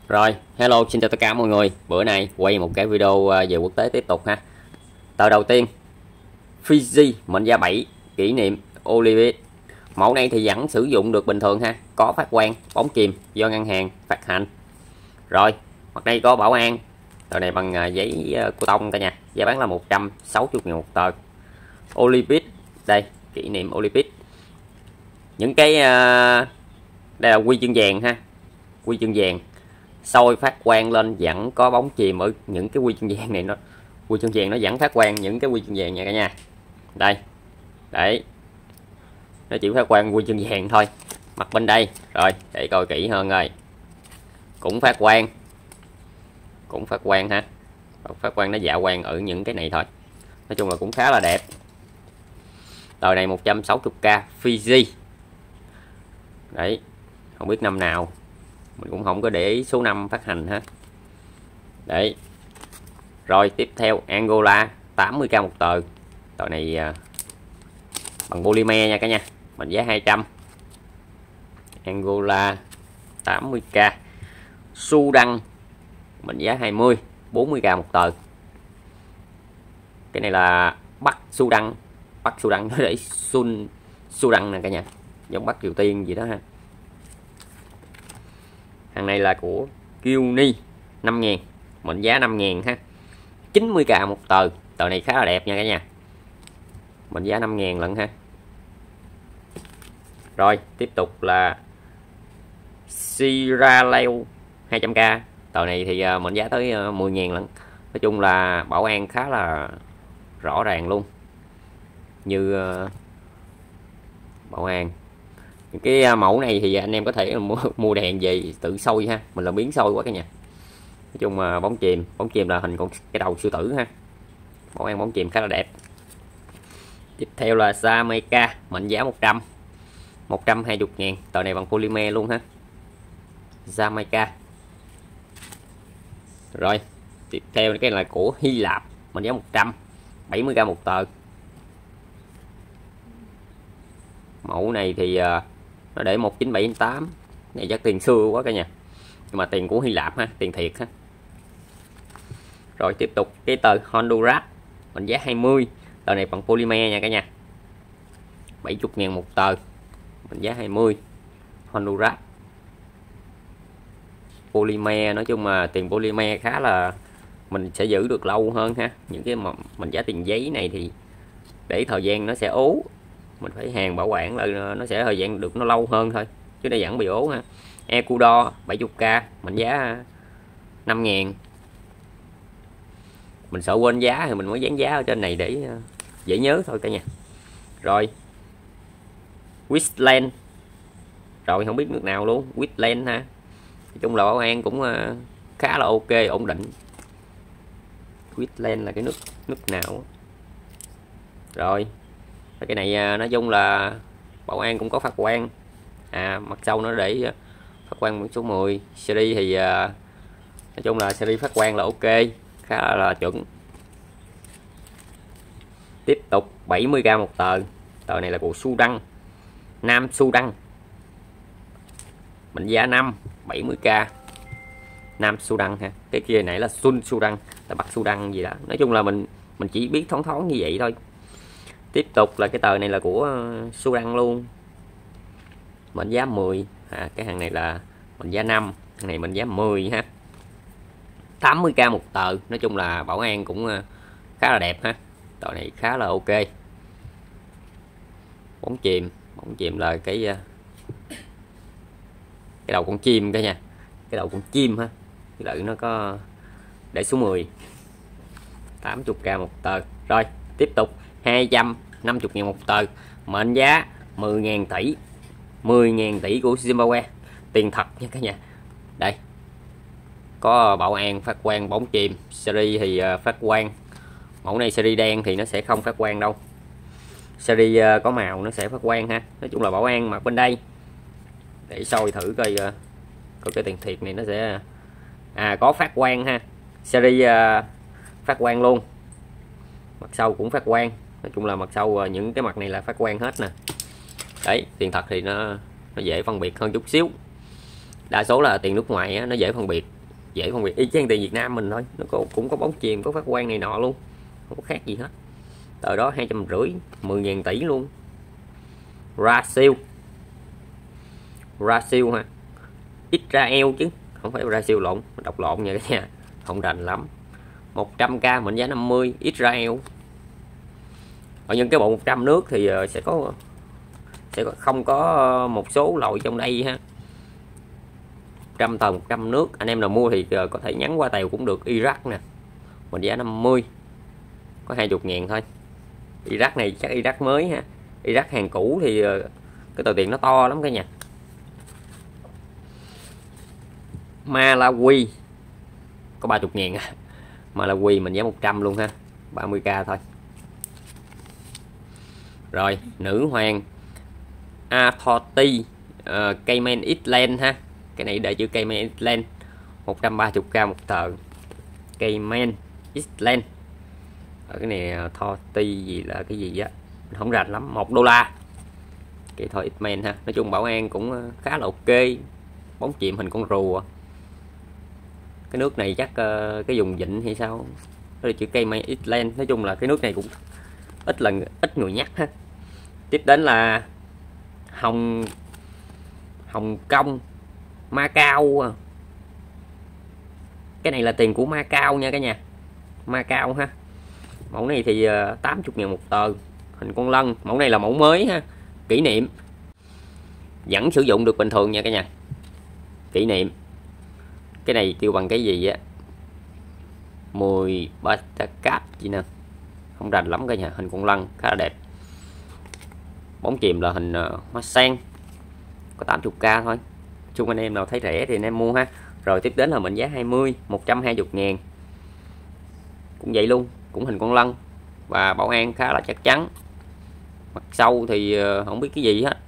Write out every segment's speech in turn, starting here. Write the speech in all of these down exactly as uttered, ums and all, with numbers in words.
Rồi, hello, xin chào tất cả mọi người. Bữa nay quay một cái video về quốc tế tiếp tục ha. Tờ đầu tiên, Fiji mệnh giá bảy kỷ niệm Olympic. Mẫu này thì vẫn sử dụng được bình thường ha, có phát quang bóng chìm do ngân hàng phát hành. Rồi, mặt đây có bảo an. Tờ này bằng giấy cô tông cả nhà, giá bán là một trăm sáu mươi nghìn một tờ. Olympic, đây, kỷ niệm Olympic. Những cái uh, đây là huy chương vàng ha. Huy chương vàng soi phát quang lên vẫn có bóng chìm ở những cái huy chương vàng này, nó huy chương vàng nó vẫn phát quang những cái huy chương vàng nha cả nhà. Đây, đấy, nó chỉ phát quang huy chương vàng thôi. Mặt bên đây rồi để coi kỹ hơn rồi, cũng phát quang, cũng phát quang ha, phát quang nó dạ quang ở những cái này thôi. Nói chung là cũng khá là đẹp. Tờ này một trăm sáu mươi k Fiji. Đấy, không biết năm nào, mình cũng không có để ý số năm phát hành ha. Đấy. Rồi tiếp theo Angola tám mươi k một tờ. Tờ này à, bằng polymer nha cả nhà, mệnh giá hai trăm. Angola tám mươi k. Sudan mệnh giá hai mươi, bốn mươi k một tờ. Cái này là Bắc Sudan, Bắc Sudan nó để Sun Sudan nè cả nhà, giống Bắc Triều Tiên gì đó ha. Hàng này là của Kiuni năm nghìn, mệnh giá năm nghìn ha, chín mươi k một tờ. Tờ này khá là đẹp nha cả nhà, mệnh giá năm nghìn lận ha. Rồi tiếp tục là Sierra Leone hai trăm k. Tờ này thì mệnh giá tới mười nghìn lận. Nói chung là bảo an khá là rõ ràng luôn, như bảo an. Những cái mẫu này thì anh em có thể mua, mua đèn về tự soi ha, mình là biến soi quá cả nhà. Nói chung mà bóng chìm, bóng chìm là hình con cái đầu sư tử ha. Bảo an bóng chìm khá là đẹp. Tiếp theo là Jamaica, mệnh giá một trăm, một trăm hai mươi ngàn. Tờ này bằng polymer luôn ha, Jamaica. Rồi tiếp theo cái là của Hy Lạp, mệnh giá một trăm, bảy mươi k một tờ. Mẫu này thì uh, nó để một chín bảy tám, này chắc tiền xưa quá cả nhà, nhưng mà tiền của Hy Lạp ha, tiền thiệt ha. Rồi tiếp tục cái tờ Honduras, mệnh giá hai mươi. Tờ này bằng polymer nha cả nhà, bảy mươi ngàn một tờ, mệnh giá hai mươi. Honduras polymer, nói chung mà tiền polymer khá là mình sẽ giữ được lâu hơn ha. Những cái mà mình giá tiền giấy này thì để thời gian nó sẽ ố, mình phải hàng bảo quản lại nó sẽ thời gian được nó lâu hơn thôi, chứ nó vẫn bị ố ha. Ecuador bảy mươi k, mệnh giá năm nghìn. Mình sợ quên giá thì mình mới dán giá ở trên này để dễ nhớ thôi cả nhà. Rồi Queensland, rồi không biết nước nào luôn, Queensland ha. Nói chung là bảo an cũng khá là ok, ổn định. Queensland là cái nước nước nào. Rồi cái này nói chung là bảo an cũng có phát quang, à mặt sau nó để phát quang số mười. Series thì nói chung là series phát quang là ok, khá là, là chuẩn. Tiếp tục bảy mươi k một tờ. Tờ này là của Sudan, Nam Sudan, mệnh giá năm, bảy mươi k. Nam Sudan ha, cái kia nãy là Sun Sudan, là Bắc Sudan gì đó. Nói chung là mình mình chỉ biết thoáng thoáng như vậy thôi. Tiếp tục là cái tờ này là của Sudan luôn, mệnh giá mười. À, cái hàng này là mệnh giá năm, hàng này mệnh giá mười ha, tám mươi k một tờ. Nói chung là bảo an cũng khá là đẹp ha, tờ này khá là ok. Bóng chìm, bóng chìm là cái cái đầu con chim cả nha, cái đầu con chim ha, cái lợi nó có để số mười, tám mươi k một tờ. Rồi tiếp tục hai trăm năm mươi ngàn một tờ, mệnh giá mười ngàn tỷ, mười ngàn tỷ của Zimbabwe, tiền thật nha cả nhà. Đây có bảo an phát quang bóng chìm, series thì phát quang. Mẫu này series đen thì nó sẽ không phát quang đâu, series có màu nó sẽ phát quang ha. Nói chung là bảo an mặt bên đây để soi thử coi coi cái tiền thiệt này nó sẽ à có phát quang ha, series phát quang luôn, mặt sau cũng phát quang. Nói chung là mặt sau những cái mặt này là phát quang hết nè. Đấy, tiền thật thì nó nó dễ phân biệt hơn chút xíu. Đa số là tiền nước ngoài á, nó dễ phân biệt, dễ phân biệt, y chang tiền Việt Nam mình thôi, nó có, cũng có bóng chìm, có phát quang này nọ luôn, không có khác gì hết. Tờ đó hai trăm rưỡi, mười ngàn tỷ luôn. Ra siêu, ra siêu ha, Israel chứ không phải ra siêu, lộn, đọc lộn nha cả nhà, không rành lắm. Một trăm k mệnh giá năm mươi, Israel. Ở những cái bộ một trăm nước thì sẽ có sẽ có, không có một số loại trong đây ha. Trăm tờ một trăm nước, anh em nào mua thì có thể nhắn qua Tèo cũng được. Iraq nè, mệnh giá năm mươi, có hai mươi ngàn thôi. Iraq này chắc Iraq mới ha, Iraq hàng cũ thì cái tờ tiền nó to lắm cả nhà. Malawi có ba mươi ngàn à. Malawi mình giá một trăm luôn ha, ba mươi k thôi. Rồi nữ hoàng Authority uh, Cayman Island ha, cái này để chữ Cayman Island, một trăm ba mươi k một tờ. Cayman Island ở cái này Authority gì là cái gì á, không rành lắm, một đô la. Cái thôi Island ha, nói chung bảo an cũng khá là ok, bóng chìm hình con rùa. Cái nước này chắc uh, cái vùng vịnh hay sao, đó là chữ Cayman Island. Nói chung là cái nước này cũng ít lần ít người nhắc ha. Tiếp đến là Hồng Hồng Kông, Macau. Cái này là tiền của Macau nha cả nhà, Macau ha. Mẫu này thì uh, tám mươi ngàn một tờ, hình con lân. Mẫu này là mẫu mới ha, kỷ niệm, vẫn sử dụng được bình thường nha cả nhà, kỷ niệm. Cái này kêu bằng cái gì á, mười Batacat gì nè, không rành lắm cả nhà, hình con lân khá là đẹp. Bóng chìm là hình uh, hoa sen, có tám mươi k thôi. Chung anh em nào thấy rẻ thì anh em mua ha. Rồi tiếp đến là mệnh giá hai mươi, một trăm hai mươi ngàn, cũng vậy luôn, cũng hình con lân và bảo an khá là chắc chắn. Mặt sau thì uh, không biết cái gì hết.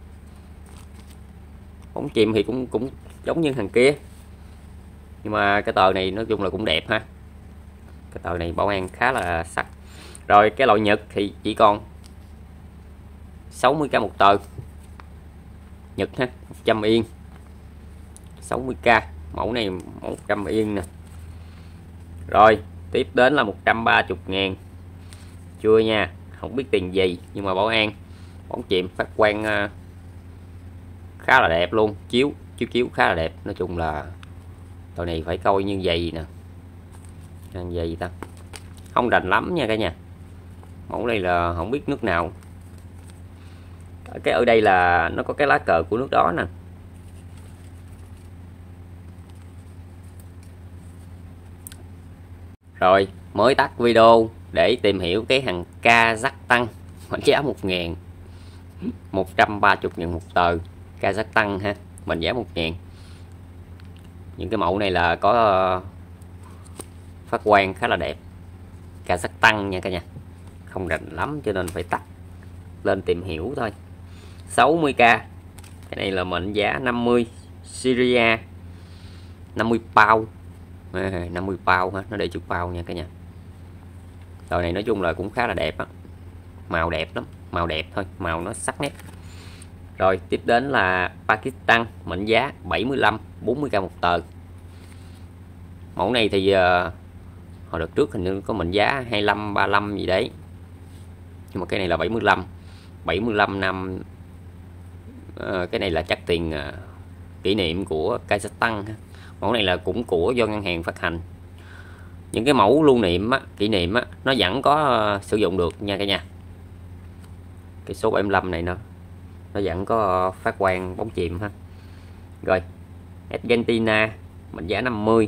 Bóng chìm thì cũng cũng giống như thằng kia, nhưng mà cái tờ này nói chung là cũng đẹp ha. Cái tờ này bảo an khá là sắc. Rồi cái loại Nhật thì chỉ còn sáu mươi k một tờ, Nhật ha, một trăm yên, sáu mươi k. Mẫu này một trăm yên nè. Rồi tiếp đến là một trăm ba mươi ngàn, chưa nha, không biết tiền gì, nhưng mà bảo an, bóng chìm phát quang uh, khá là đẹp luôn, chiếu chiếu chiếu khá là đẹp. Nói chung là tờ này phải coi như vậy nè, như vậy ta, không rành lắm nha cả nhà. Mẫu này là không biết nước nào. Cái ở đây là nó có cái lá cờ của nước đó nè. Rồi mới tắt video để tìm hiểu cái thằng Kazakhstan, mệnh giá một ngàn, một trăm ba mươi ngàn một tờ. Kazakhstan ha, mệnh giá một ngàn. Những cái mẫu này là có phát quang khá là đẹp, Kazakhstan nha cả nhà, không rành lắm cho nên phải tắt lên tìm hiểu thôi. Sáu mươi k, cái này là mệnh giá năm mươi, Syria, năm mươi pound, à, năm mươi pound ha, nó để chữ pound nha cả nhà. Tờ này nói chung là cũng khá là đẹp á, màu đẹp lắm, màu đẹp thôi, màu nó sắc nét. Rồi tiếp đến là Pakistan, mệnh giá bảy mươi lăm, bốn mươi k một tờ. Mẫu này thì uh, hồi đợt trước hình như có mệnh giá hai mươi lăm, ba mươi lăm gì đấy, nhưng mà cái này là bảy mươi lăm, bảy mươi lăm năm. Uh, cái này là chắc tiền uh, kỷ niệm của Kazakhstan. Mẫu này là cũng của do ngân hàng phát hành. Những cái mẫu lưu niệm á, kỷ niệm á, nó vẫn có uh, sử dụng được nha cả nhà. Cái số bảy mươi lăm này nó nó vẫn có uh, phát quang bóng chìm ha. Rồi Argentina, mệnh giá năm mươi.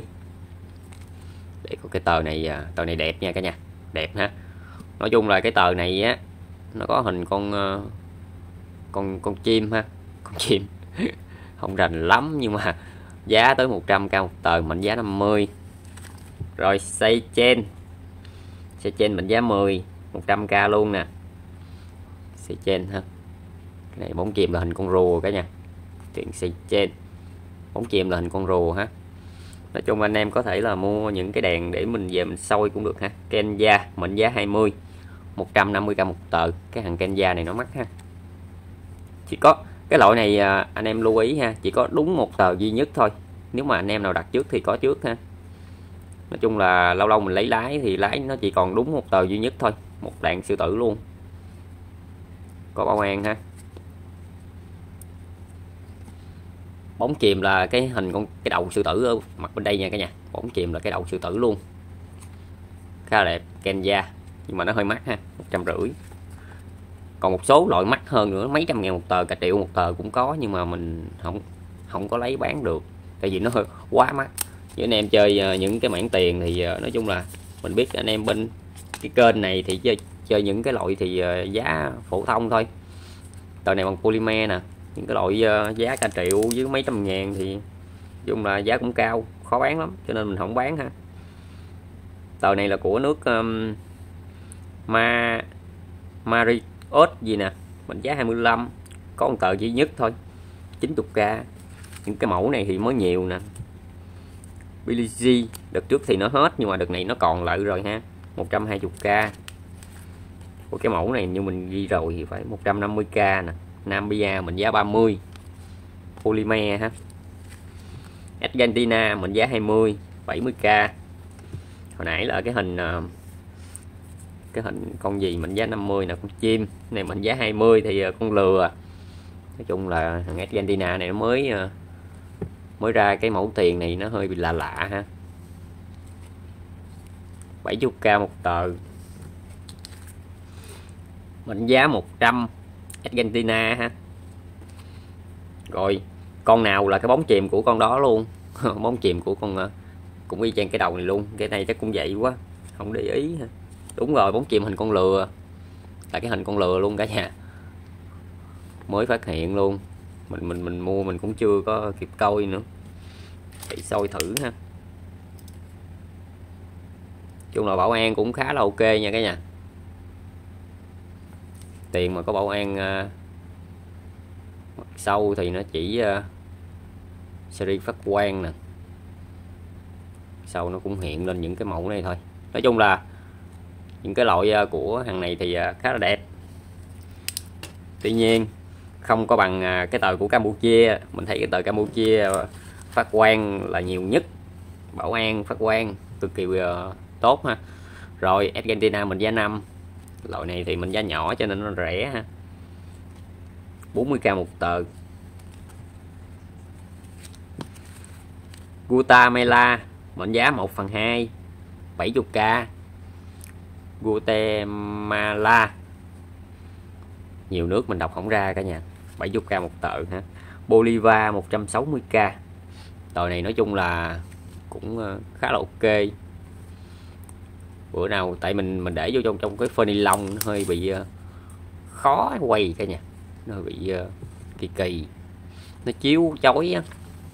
Để có cái tờ này, uh, tờ này đẹp nha cả nhà, đẹp ha. Nói chung là cái tờ này á, nó có hình con uh, con con chim ha, con chim không rành lắm, nhưng mà giá tới một trăm k một tờ, mệnh giá năm mươi. Rồi Seychelles, Seychelles mệnh giá mười, một trăm k luôn nè, Seychelles ha. Cái này bóng chìm là hình con rùa cả nhà, chuyện Seychelles bóng chìm là hình con rùa ha. Nói chung anh em có thể là mua những cái đèn để mình về mình soi cũng được ha. Kenya, mệnh giá hai mươi, một trăm năm mươi k một tờ. Cái hàng Kenya này nó mắc ha. Chỉ có cái loại này anh em lưu ý ha, chỉ có đúng một tờ duy nhất thôi, nếu mà anh em nào đặt trước thì có trước ha. Nói chung là lâu lâu mình lấy lái thì lái nó chỉ còn đúng một tờ duy nhất thôi, một đạn sư tử luôn, có bảo an ha. Bóng chìm là cái hình con cái đầu sư tử ở mặt bên đây nha cả nhà, bóng chìm là cái đầu sư tử luôn, khá là đẹp. Kenya nhưng mà nó hơi mắc ha, một trăm rưỡi. Còn một số loại mắc hơn nữa, mấy trăm ngàn một tờ, cả triệu một tờ cũng có, nhưng mà mình không không có lấy bán được tại vì nó hơi quá mắc. Với anh em chơi những cái mảng tiền thì nói chung là mình biết anh em bên cái kênh này thì chơi chơi những cái loại thì giá phổ thông thôi. Tờ này bằng polymer nè, những cái loại giá cả triệu với mấy trăm ngàn thì nói chung là giá cũng cao, khó bán lắm cho nên mình không bán ha. Tờ này là của nước um, Ma Mariot gì nè, mệnh giá hai mươi lăm, có một tờ duy nhất thôi, chín mươi k. Những cái mẫu này thì mới nhiều nè. Billy G đợt trước thì nó hết nhưng mà đợt này nó còn lại rồi ha, một trăm hai mươi k. Của cái mẫu này như mình ghi rồi thì phải một trăm năm mươi k nè. Nambia mệnh giá ba mươi, polymer ha. Argentina mệnh giá hai mươi, bảy mươi k. Hồi nãy là cái hình cái hình con gì mệnh giá năm mươi là con chim, này mệnh giá hai mươi thì con lừa. Nói chung là thằng Argentina này nó mới mới ra cái mẫu tiền này nó hơi bị lạ lạ ha. bảy mươi k một tờ, mệnh giá một trăm, Argentina ha. Rồi con nào là cái bóng chìm của con đó luôn. Bóng chìm của con cũng y chang cái đầu này luôn, cái này chắc cũng vậy quá không để ý ha. Đúng rồi, bóng chìm hình con lừa, là cái hình con lừa luôn cả nhà, mới phát hiện luôn. Mình mình mình mua mình cũng chưa có kịp coi nữa, để soi thử ha. Chung là bảo an cũng khá là ok nha cả nhà. Tiền mà có bảo an uh, mặt sau thì nó chỉ uh, series phát quang nè, sau nó cũng hiện lên những cái mẫu này thôi. Nói chung là những cái loại uh, của hàng này thì uh, khá là đẹp. Tuy nhiên không có bằng uh, cái tờ của Campuchia. Mình thấy cái tờ Campuchia uh, phát quang là nhiều nhất, bảo an phát quang cực kỳ uh, tốt ha. Rồi Argentina mình giá năm, loại này thì mình giá nhỏ cho nên nó rẻ ha, bốn mươi k một tờ. Guatemala mệnh giá một phần hai, bảy mươi k. Guatemala nhiều nước mình đọc không ra cả nhà, bảy mươi k một tờ ha. Bolivar một trăm sáu mươi k. Tờ này nói chung là cũng khá là ok. Bữa nào tại mình mình để vô trong trong cái phơi ni lông nó hơi bị uh, khó quay cả nhà, nó hơi bị uh, kỳ kỳ, nó chiếu chói á.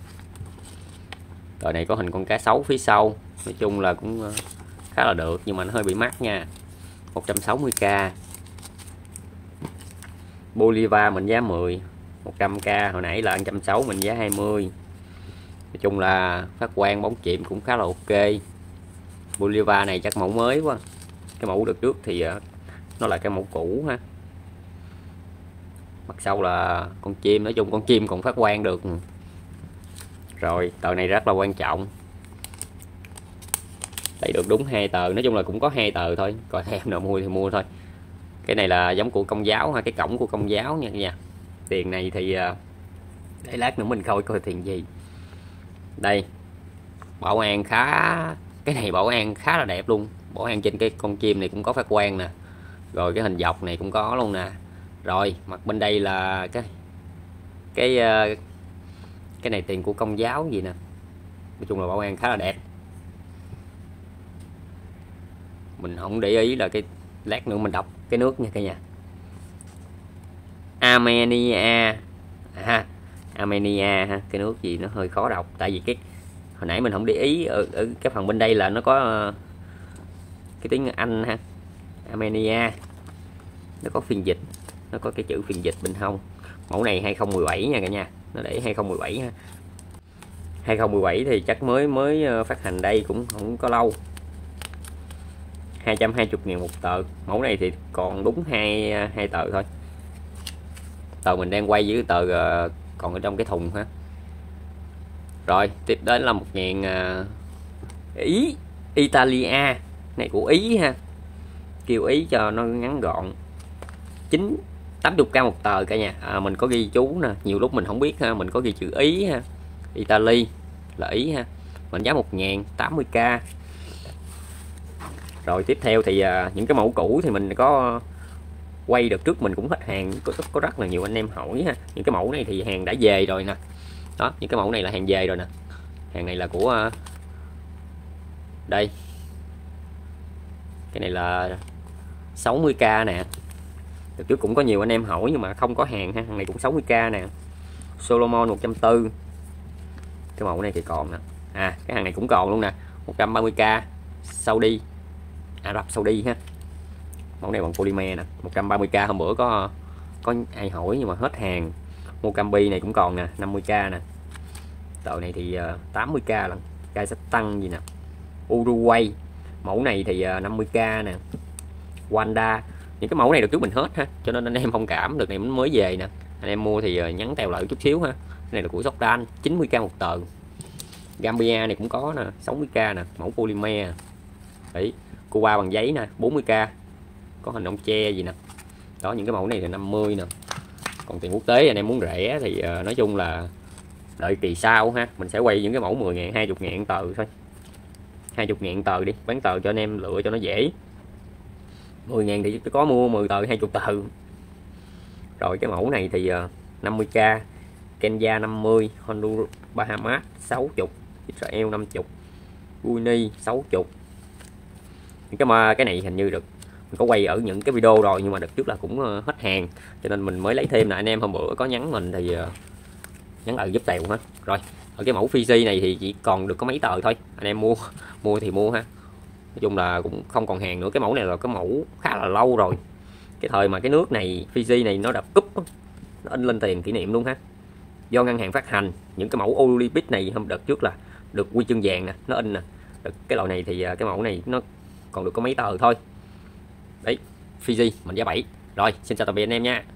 Tờ này có hình con cá sấu phía sau, nói chung là cũng uh, khá là được, nhưng mà nó hơi bị mắc nha, một trăm sáu mươi k. Bolivar mình giá mười, một trăm k. Hồi nãy là một trăm sáu mươi, mình giá hai mươi. Nói chung là phát quang bóng chìm cũng khá là ok. Bolivar này chắc mẫu mới quá, cái mẫu được trước thì nó là cái mẫu cũ ha. Mặt sau là con chim, nói chung con chim còn phát quang được. Rồi tờ này rất là quan trọng, lấy được đúng hai tờ, nói chung là cũng có hai tờ thôi, coi thêm nào mua thì mua thôi. Cái này là giống của Công giáo ha, cái cổng của Công giáo nha nha. Tiền này thì để lát nữa mình coi coi tiền gì. Đây bảo an khá, cái này bảo an khá là đẹp luôn. Bảo an trên cái con chim này cũng có phát quang nè, rồi cái hình dọc này cũng có luôn nè. Rồi mặt bên đây là cái cái cái này tiền của Công giáo gì nè. Nói chung là bảo an khá là đẹp, mình không để ý là cái lát nữa mình đọc cái nước nha cả nhà. Armenia à, Armenia ha, cái nước gì nó hơi khó đọc tại vì cái hồi nãy mình không để ý ở, ở cái phần bên đây là nó có uh, cái tiếng Anh ha. Armenia nó có phiên dịch, nó có cái chữ phiên dịch bên hông. Mẫu này hai không một bảy nha cả nhà, nó để hai không một bảy ha. hai không một bảy thì chắc mới mới phát hành đây cũng không có lâu. Hai trăm hai mươi ngàn một tờ. Mẫu này thì còn đúng hai hai tờ thôi. Tờ mình đang quay với tờ uh, còn ở trong cái thùng ha. Rồi tiếp đến là một ngàn uh, Ý, Italia này của Ý ha, kêu Ý cho nó ngắn gọn. Chín tám mươi k một tờ cả nhà. À, mình có ghi chú nè, nhiều lúc mình không biết ha, mình có ghi chữ Ý ha, Italy là Ý ha. Mình giá một ngàn tám mươi k. Rồi tiếp theo thì à, những cái mẫu cũ thì mình có quay được trước, mình cũng hết hàng, có, có rất là nhiều anh em hỏi ha. Những cái mẫu này thì hàng đã về rồi nè. Đó, những cái mẫu này là hàng về rồi nè. Hàng này là của uh, đây. Cái này là sáu mươi k nè. Từ trước cũng có nhiều anh em hỏi nhưng mà không có hàng ha. Hàng này cũng sáu mươi k nè. Solomon một trăm bốn mươi. Cái mẫu này thì còn nè. À, cái hàng này cũng còn luôn nè, một trăm ba mươi k Saudi, Ả Rập Saudi ha. Mẫu này bằng polymer nè, một trăm ba mươi k. Hôm bữa có có ai hỏi nhưng mà hết hàng. Mokambi này cũng còn nè, năm mươi k nè. Tờ này thì uh, tám mươi k lần. Cây sẽ tăng gì nè. Uruguay, mẫu này thì uh, năm mươi k nè. Wanda, những cái mẫu này được trước mình hết ha, cho nên anh em thông cảm, được này mới về nè. Anh em mua thì uh, nhắn tèo lại chút xíu ha. Cái này là của Jordan, chín mươi k một tờ. Gambia này cũng có nè, sáu mươi k nè, mẫu polymer. Đấy, Cuba bằng giấy nè, bốn mươi k. Có hình ông tre gì nè. Đó, những cái mẫu này là năm mươi nè. Còn tiền quốc tế anh em muốn rẻ thì uh, nói chung là đợi kỳ sau ha, mình sẽ quay những cái mẫu mười ngàn, hai mươi ngàn tờ thôi. hai mươi ngàn tờ đi, bán tờ cho anh em lựa cho nó dễ. mười ngàn thì có mua mười tờ, hai mươi tờ. Rồi cái mẫu này thì uh, năm mươi k. Kenya năm mươi, Honduras, Bahamas sáu mươi, Israel năm mươi, Guinea sáu mươi. Những cái mà cái này hình như được mình có quay ở những cái video rồi nhưng mà đợt trước là cũng uh, hết hàng, cho nên mình mới lấy thêm nè. Anh em hôm bữa có nhắn mình thì uh, nhắn ở giúp tèo hết. Rồi ở cái mẫu Fiji này thì chỉ còn được có mấy tờ thôi, anh em mua mua thì mua ha. Nói chung là cũng không còn hàng nữa. Cái mẫu này là cái mẫu khá là lâu rồi, cái thời mà cái nước này Fiji này nó đập cúp, nó in lên tiền kỷ niệm luôn ha, do ngân hàng phát hành. Những cái mẫu Olympic này hôm đợt trước là được huy chương vàng nè, nó in nè. Cái loại này thì cái mẫu này nó còn được có mấy tờ thôi. Đấy, Fiji mình giá bảy. Rồi xin chào tạm biệt anh em nha.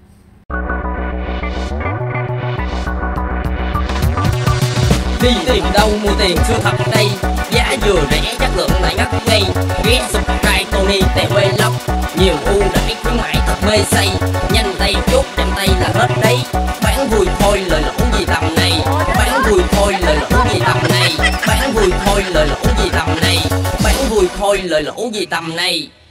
Đi tìm đâu mua tiền chưa thật đây, giá vừa rẻ chất lượng lại ngất ngây. Ghé subscribe Tony tè quê lóc, nhiều ưu đãi khuyến mãi thật mê say. Nhanh tay chốt nhanh tay là hết đấy, bán vui thôi lời lỗ gì tầm này. Bán vui thôi lời lỗ gì tầm này. Bán vui thôi lời lỗ gì tầm này. Bán vui thôi lời lỗ gì tầm này.